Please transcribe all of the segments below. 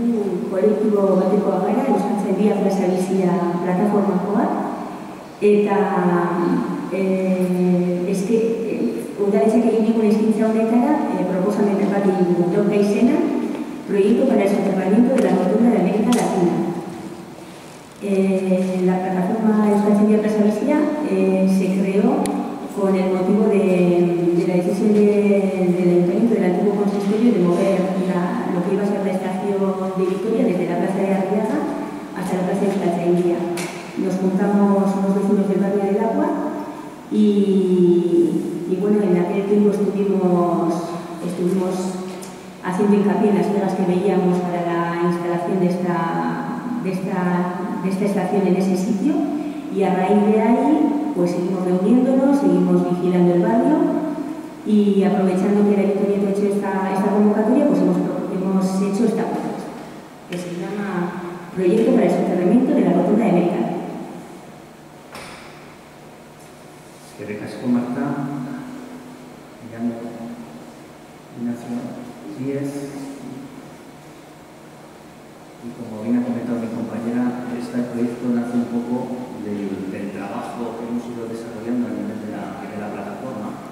kolektibo batekoa gara, Euskaltzaindia plaza bizia plataformakoa, eta udaletxeak egin digun eskaintza honetara, proposamen bat egin dugu dauka izena, Proyecto para el soterramiento de la rotonda de América Latina. La plataforma Euskaltzaindia plaza bizia se creó con el motivo de la decisión del Ayuntamiento del antiguo consistorio de mover lo que iba a ser la estación de Vitoria desde la plaza de Arriaga hasta la plaza de Euskaltzaindia. Nos juntamos unos vecinos del barrio del Agua y bueno, en aquel tiempo estuvimos haciendo hincapié en las pegas que veíamos para la instalación de esta estación en ese sitio, y a raíz de ahí pues seguimos reuniéndonos, seguimos vigilando el barrio, y aprovechando que el Ayuntamiento ha hecho esta convocatoria, pues hemos hecho esta propuesta, que se llama Proyecto para el soterramiento de la rotonda de América. Eskerrik asko, Marta. Me llamo Ignacio Díez. Y como bien ha comentado mi compañera, este proyecto nace un poco del trabajo que hemos ido desarrollando a nivel de la plataforma.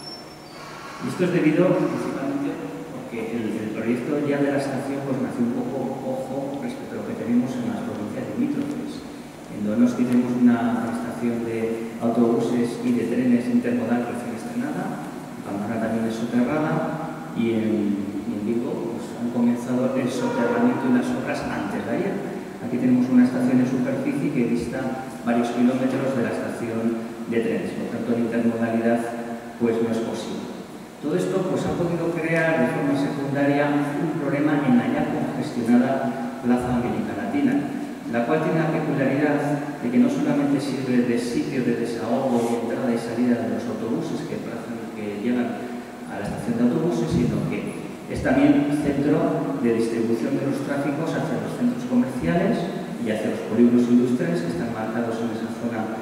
Y esto es debido principalmente porque el proyecto ya de la estación pues nació un poco ojo respecto a lo que tenemos en las provincias limítrofes. En Donosti tenemos una estación de autobuses y de trenes intermodal recién estrenada, en Pamplona también es soterrada, y en Vigo pues, han comenzado el soterramiento y las obras antes de ayer. Aquí tenemos una estación en superficie que dista varios kilómetros de la estación de trenes, por tanto la intermodalidad pues no es posible. Todo esto pues, ha podido crear de forma secundaria un problema en la ya congestionada Plaza América Latina, la cual tiene la peculiaridad de que no solamente sirve de sitio de desahogo y entrada y salida de los autobuses que llegan a la estación de autobuses, sino que es también centro de distribución de los tráficos hacia los centros comerciales y hacia los polígonos industriales que están marcados en esa zona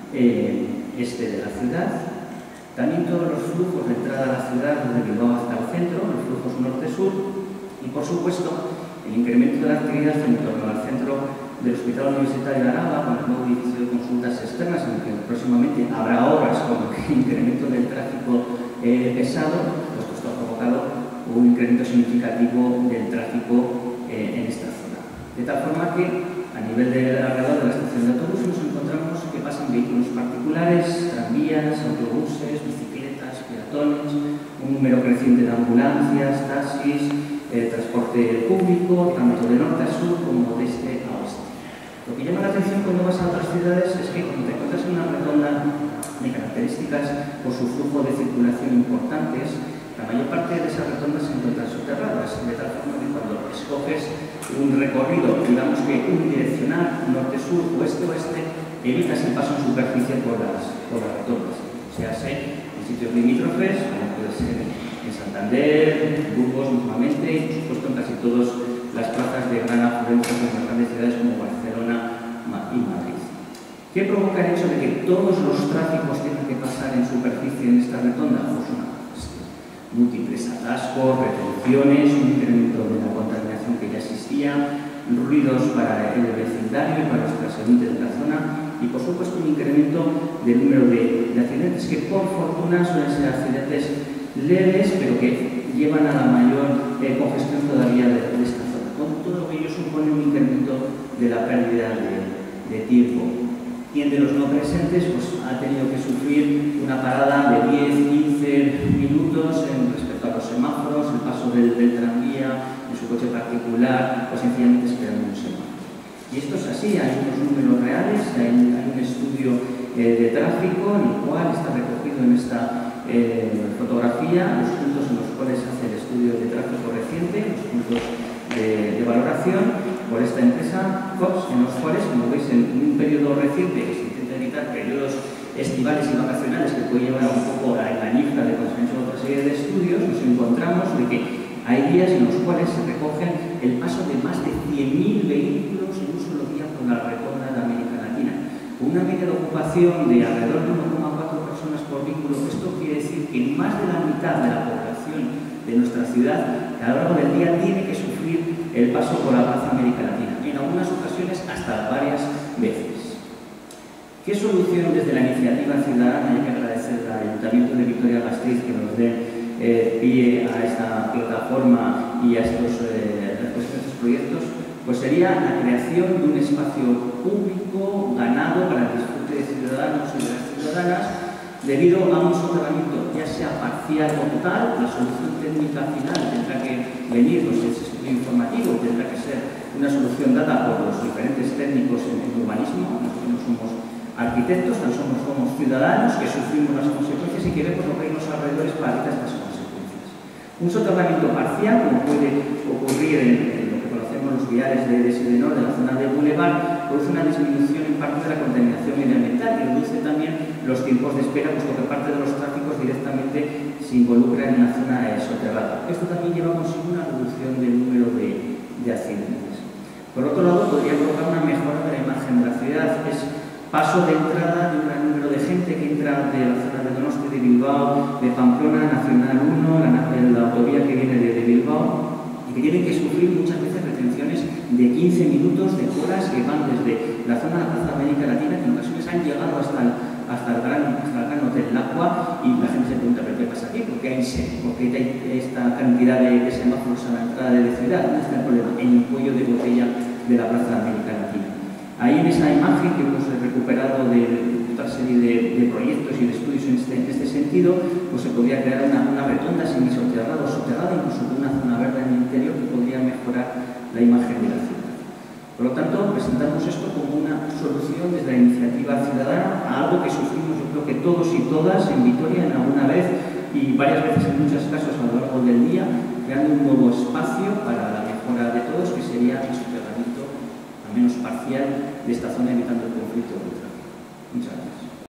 este de la ciudad. También todos los flujos de entrada a la ciudad desde Bilbao hasta el centro, los flujos norte-sur, y por supuesto el incremento de la actividad en torno al centro del Hospital Universitario de Araba, con el nuevo edificio de consultas externas, en el que próximamente habrá obras con el incremento del tráfico pesado, pues esto ha provocado un incremento significativo del tráfico en esta zona. De tal forma que a nivel alrededor de la estación de autobuses nos encontramos que pasan vehículos particulares, tranvías, autobuses, bicicletas, peatones, un número creciente de ambulancias, taxis, transporte público, tanto de norte a sur como de este a oeste. Lo que llama la atención cuando vas a otras ciudades es que cuando te encuentras en una redonda de características por su flujo de circulación importantes, la mayor parte de esas rotondas se encuentran soterradas, de tal forma que cuando escoges un recorrido, digamos que unidireccional, norte-sur, oeste-oeste, evitas el paso en superficie por las rotondas. O sea, en sitios limítrofes, como puede ser en Santander, Burgos mismamente, y por supuesto en casi todas las plazas de gran afluencia en las grandes ciudades como Barcelona y Madrid. ¿Qué provoca el hecho de que todos los tráficos tengan que pasar en superficie en esta rotonda? Pues una cuestión. Múltiples atascos, retenciones, un incremento de la contaminación que ya existía, ruidos para el vecindario y para los transeúntes de la zona, y por supuesto un incremento del número de accidentes que por fortuna suelen ser accidentes leves, pero que llevan a la mayor congestión todavía de esta zona. Con todo lo que ello supone un incremento de la pérdida de tiempo. Quien de los no presentes pues, ha tenido que sufrir una parada de 10-15 minutos respecto a los semáforos, el paso del tranvía, en su coche particular, o sencillamente esperando un semáforo. Y esto es así, hay unos números reales, hay un estudio de tráfico en el cual está recogido en esta fotografía los puntos en los cuales hace el estudio de tráfico reciente, los puntos de valoración por esta empresa Fox, en los cuales, como veis, en un periodo reciente que se intenta evitar periodos estivales y vacacionales que puede llevar un poco a la ñifla de cuando se han hecho otra serie de estudios, nos encontramos de que hay días en los cuales se recogen el paso de más de 100.000 vehículos en un solo día por la rotonda de América Latina, con una media de ocupación de alrededor de 1,4 personas por vehículo. Esto quiere decir que más de la mitad de la población de nuestra ciudad, que a lo largo del día tiene que sufrir el paso por la Plaza América Latina, en algunas ocasiones hasta varias veces. ¿Qué solución desde la iniciativa ciudadana? Hay que agradecer al Ayuntamiento de Vitoria-Gasteiz que nos dé pie a esta plataforma y a estos proyectos, pues sería la creación de un espacio público ganado para el disfrute de ciudadanos y de las ciudadanas debido a un soterramiento ya sea parcial o total. La solución técnica final tendrá que venir, pues ese estudio informativo tendrá que ser una solución dada por los diferentes técnicos en urbanismo. Nosotros no somos arquitectos, tan somos ciudadanos que sufrimos las consecuencias y que vemos lo que hay en los alrededores para evitar estas consecuencias. Un soterramiento parcial, como puede ocurrir en lo que conocemos los viales de Sidenor, de la zona de Boulevard, produce una disminución en parte de la contaminación medioambiental y reduce también los tiempos de espera, puesto que parte de los tráficos directamente se involucra en una zona soterrada. Esto también lleva consigo una reducción del número de accidentes. Por otro lado, podría provocar una mejora de la imagen de la ciudad. Es paso de entrada de un gran número de gente que entra de la zona de Donosti, de Bilbao, de Pamplona, Nacional 1, la autovía que viene de Bilbao, y que tienen que sufrir muchas veces retenciones de 15 minutos, de horas, que van desde la zona de la Plaza América Latina, que en ocasiones han llegado hasta el gran hotel L'Aqua, y la gente se pregunta, ¿pero qué pasa aquí? ¿Por qué hay esta cantidad de semáforos a la entrada de la ciudad? ¿Dónde está el problema? En el cuello de botella de la Plaza América Latina. Ahí en esa imagen que hemos recuperado de otra serie de proyectos y de estudios en este sentido, pues se podría crear una rotonda semisoterrada o soterrada, incluso con una zona verde en el interior que podría mejorar la imagen de la ciudad. Por lo tanto, presentamos esto como una solución desde la iniciativa ciudadana a algo que sufrimos, yo creo que todos y todas en Vitoria en alguna vez y varias veces en muchos casos a lo largo del día, creando un nuevo espacio para la mejora de todos, que sería el soterramiento, al menos parcial, de esta zona, evitando el conflicto del tráfico. Muchas gracias.